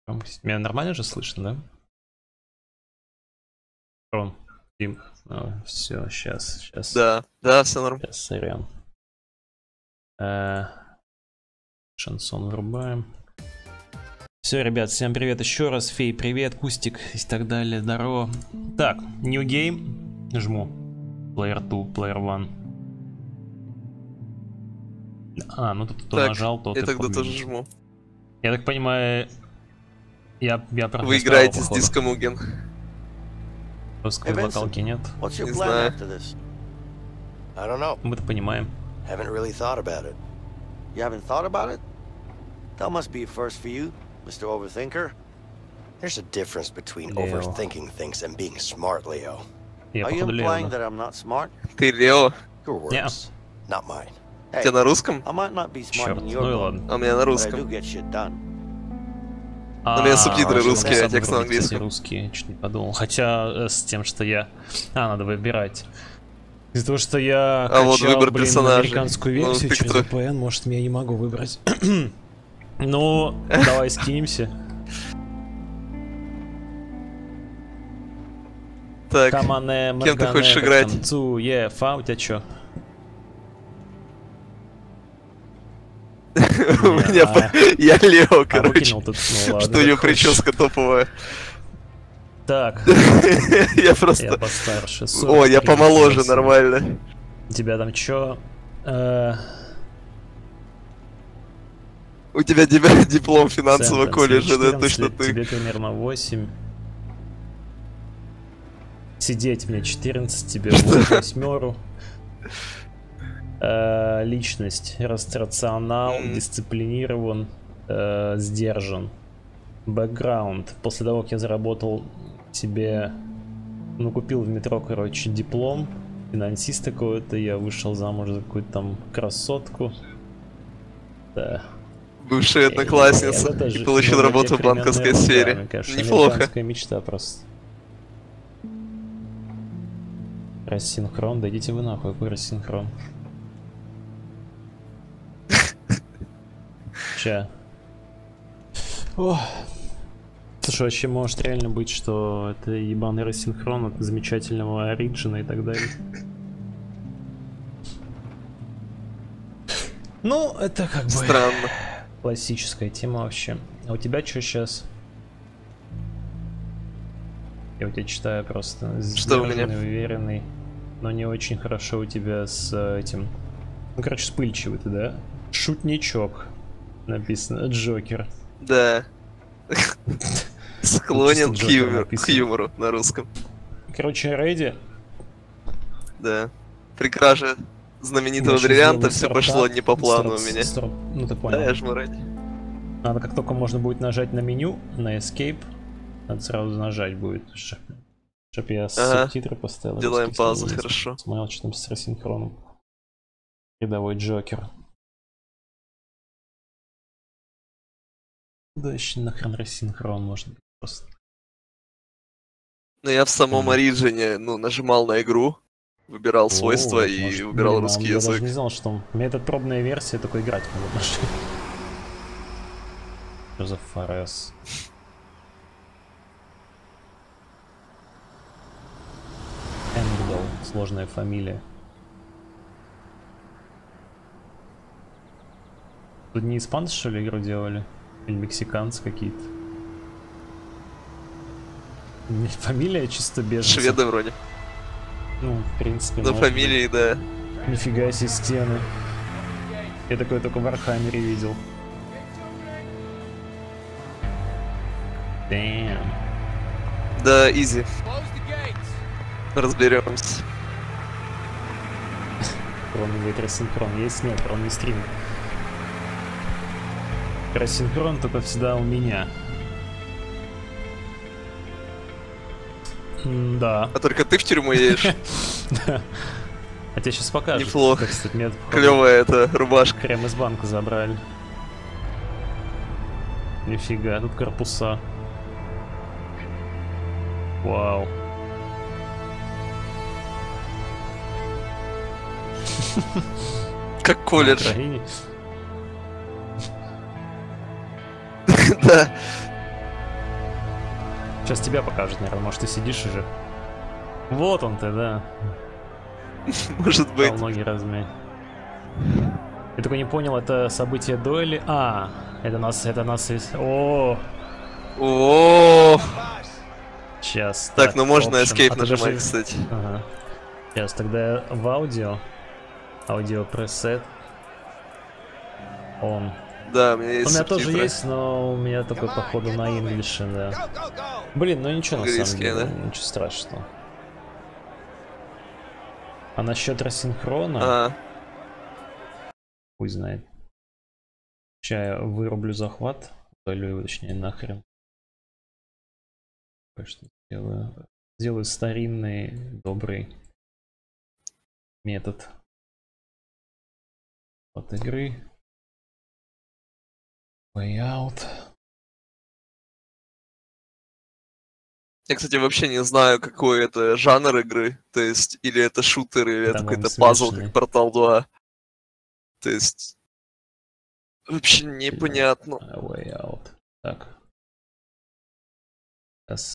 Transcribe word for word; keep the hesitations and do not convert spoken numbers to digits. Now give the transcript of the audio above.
Меня нормально же слышно, да? Рон, Дим. О, все, сейчас, сейчас. Да, да, все норм. Сейчас, сорян. Э, шансон врубаем. Все, ребят, всем привет еще раз. Фей, привет, Кустик и так далее. Здорово. Так, New Game. Жму. Player два, Player один. А, ну тут кто так, нажал, тот я и тогда победит. тоже жму. Я так понимаю, я, я Вы играете с Disco Mugen. Русской Hey, вокалки нет. What's your Не plan знаю. after this? I don't know. Мы-то понимаем. Haven't really thought about it. You haven't thought about it? That must be a first for you, Mister Overthinker. There's a difference between Leo. overthinking things and being smart, Leo. Я Are you походу implying Лео, да? that I'm not smart? Ты Лео, Your words, Yeah. not mine. Hey, тебя на русском? I might not be smart Черт, in your ну и book, ладно. А у меня на but I do русском. get shit done. А, У меня субтитры вообще, русские, надо а текст на врубить, кстати, английском. русские, чуть не подумал. Хотя э, с тем, что я... А, надо выбирать. Из-за того, что я А вот качал, выбор блин, персонажей. американскую Ну, версию ты через кто? ви пи эн, может, я не могу выбрать. Ну, давай скинемся. Так, Камане, кем ты хочешь играть? Цу, е, фа, у тебя чё? у меня... а- по- Я Лео, А, короче. выкинул тут, ну ладно. Что у него как хочешь. прическа топовая. Так, Я я просто... постарше. О, я сорок три, помоложе, красиво. нормально. У тебя там чё? Э, У тебя дип- диплом финансового Сентенс, колледжа, да, четырнадцать точно лет, ты. Тебе примерно восемь. Сидеть мне четырнадцать, тебе восьмеру. Э, личность. Рационал, Мгм. дисциплинирован, э, сдержан. Бэкграунд. После того, как я заработал себе... Ну, купил в метро, короче, диплом. Финансист какой-то. Я вышел замуж за какую-то там красотку. Да. Бывшая одноклассница. Это же И получил работу в банковской современная сфере. ерунда, мне кажется, Неплохо. американская мечта просто. Рассинхрон, да идите вы нахуй, какой рассинхрон. Ща. Ох. Слушай, вообще может реально быть, что это ебаный рассинхрон от замечательного Ориджина и так далее. Ну, это как бы Странно. классическая тема вообще. А у тебя что сейчас? Я у тебя читаю просто. Что у меня? Сдержанный, уверенный, но не очень хорошо у тебя с э, этим. Ну, короче, вспыльчивый ты, да? Шутничок. Написано. Джокер. Да. Склонен к Джокер юмору, к написано. юмору на русском. Короче, Рейди. Да. При краже знаменитого я щас бриллианта сделаю все стартап, пошло не по плану у старт- меня. старт- Ну, ты понял. Да, я жму ради. Надо, как только можно будет нажать на меню, на Escape, надо сразу нажать будет, чтоб, чтоб я Ага. субтитры поставил. Делаем русские паузу, снова. хорошо. Смотрел, что там с рассинхроном. Рядовой Джокер. Да еще нахрен рассинхрон может быть просто. Но я в самом Мгм. Ориджине, ну, нажимал на игру, выбирал свойства О, и может, выбирал блин, а русский Я даже язык. не знал, что он... У меня это пробная версия, только играть надо даже. Что за ФРС? Энгдал, сложная фамилия. Тут не испанцы, что ли, игру делали? Или мексиканцы какие-то? Не, фамилия чисто беженцев. Шведы вроде. Ну, в принципе, На может быть. фамилии, да. Нифига себе стены. Я такое только в Вархаммере видел. Damn. Да, изи. Разберемся. Рон говорит, рассинхрон есть? Нет, Рон не стримит. Рассинхрон только всегда у меня. М, Да. А только ты в тюрьму едешь. А тебе сейчас покажу. Неплохо. Кстати, мне Клевая эта рубашка. крем из банка забрали. Нифига, тут корпуса. Вау. Как На колледж. Украине. Да. Сейчас тебя покажут, наверное, может ты сидишь уже. Вот он ты, да. Может быть. Дал ноги размять. Я только не понял, это событие дуэли. А, это нас, это нас из. О, О, сейчас. так, ну можно option. escape А ты нажимать, даже- кстати. Ага. Сейчас тогда в аудио. Аудио пресет. Он. Да, у меня У есть меня тоже субтитры. есть, но у меня только походу на инглише, да. Блин, ну ничего на самом Английские, деле, да? ничего страшного. А насчет рассинхрона, А, хуй знает. Сейчас я вырублю захват, удалю его, точнее, нахрен. Что сделаю? Сделаю старинный, добрый метод от игры. Way out. я, кстати, вообще не знаю, какой это жанр игры. То есть, или это шутер, или это Там какой-то он пазл, смешанный. как Portal два. То есть, вообще непонятно. Way out. Так. Сейчас.